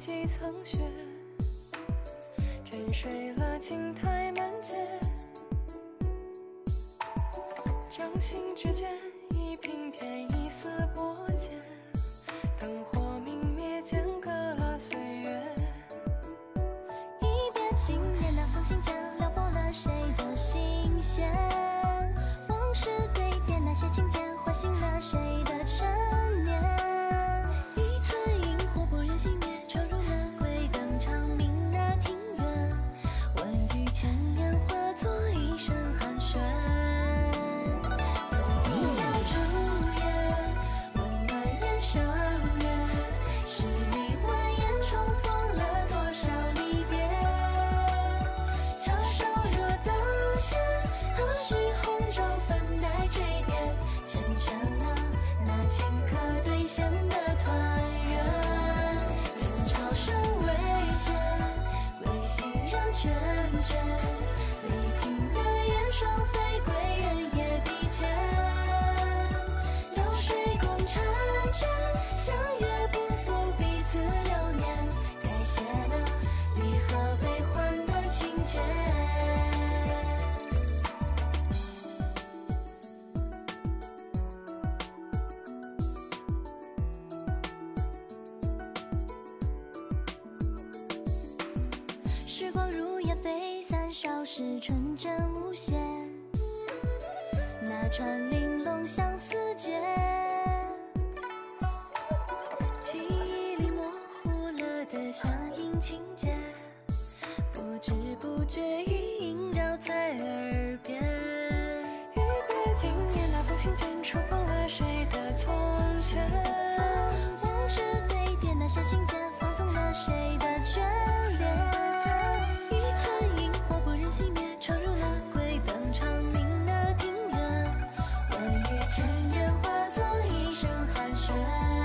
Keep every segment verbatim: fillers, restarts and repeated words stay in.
几层雪，沉睡了青苔满街。掌心之间，一平添一丝薄茧，灯火明灭，间隔了岁月。 一别经年，那封信间撩拨了谁的心弦？往事堆叠，那些情节唤醒了谁的陈年？一寸萤火不忍熄灭，照入了归灯长明那庭院。万语千言化作一声寒暄。有一道烛夜，温暖烟上月，十里蜿蜒重逢了多少离别？翘首若等闲，何须红妆粉黛坠点？缱绻了那顷刻兑现的团圆。人潮声未歇，归心人倦倦。离亭的烟双飞，归人也比肩。流水共婵娟，相约不负彼此流年。该写的离合悲欢的情节。时光如烟飞散，少时纯真无邪。那串玲珑相思结， 记忆里模糊了的相映情节，不知不觉已萦绕在耳边。一别经年，那封信间触碰了谁的从前？ 往事堆叠，那些情节放纵了谁的眷恋？一寸萤火不忍熄灭，照入了归灯长明那庭院。万语千言化作一声寒暄。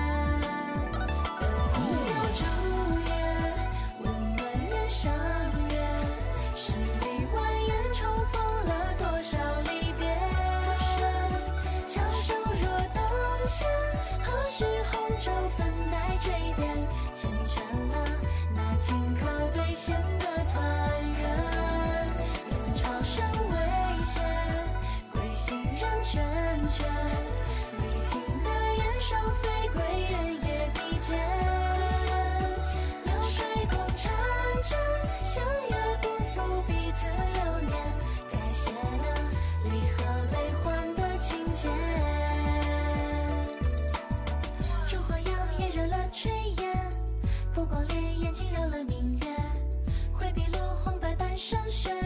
有一道烛夜，温暖烟上月，十里蜿蜒重逢了多少离别？翘首若等闲，何须红妆粉黛坠点？缱绻了那顷刻兑现的团圆。人潮声未歇，归心人倦倦。离亭的烟双飞，归人也比肩。流水共婵娟，相约不负彼此流年。该写的离合悲欢的情节。烛火摇曳热了炊烟，波光潋滟惊扰了明月。回避落红白半生雪，